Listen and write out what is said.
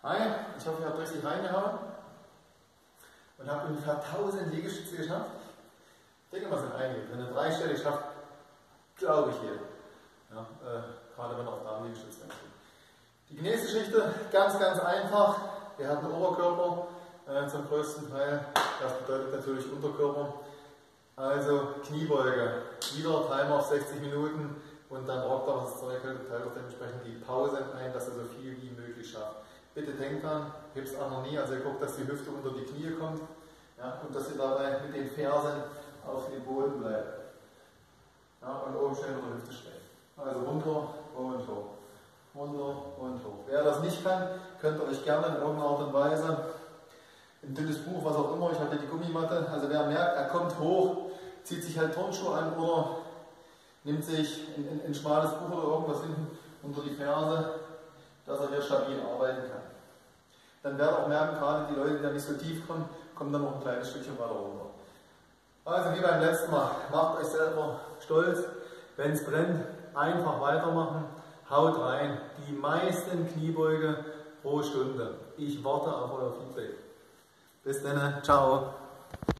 Hi, ich hoffe, ihr habt richtig reingehauen und habt ungefähr 1000 Liegestütze geschafft. Ich denke mal, es sind einige. Wenn ihr dreistellig schafft, glaube ich jeder. Ja, gerade wenn ihr auf Damen-Liegestütze wechselt. Die Genesgeschichte, ganz einfach. Wir haben einen Oberkörper zum größten Teil. Das bedeutet natürlich Unterkörper. Also Kniebeuge. Wieder Timer auf 60 Minuten und dann rockt er das Zeug hält und teilt auch dementsprechend die Pausen ein, dass er so viel wie möglich schafft. Bitte denkt dran, hebt es auch noch nie, also ihr guckt, dass die Hüfte unter die Knie kommt, ja, und dass ihr dabei mit den Fersen auf dem Boden bleibt. Ja, und oben schön in der Hüfte steht. Also runter und hoch. Runter und hoch. Wer das nicht kann, könnt ihr euch gerne in irgendeiner Art und Weise ein dünnes Buch, was auch immer, ich habe hier die Gummimatte, also wer merkt, er kommt hoch, zieht sich halt Turnschuhe an oder nimmt sich ein schmales Buch oder irgendwas hinten unter die Ferse, dass er hier stabil arbeiten kann. Dann werdet ihr auch merken, gerade die Leute, die da nicht so tief kommen, kommen dann noch ein kleines Stückchen weiter runter. Also wie beim letzten Mal, macht euch selber stolz, wenn es brennt, einfach weitermachen, haut rein, die meisten Kniebeuge pro Stunde. Ich warte auf euer Feedback. Bis dann, ciao.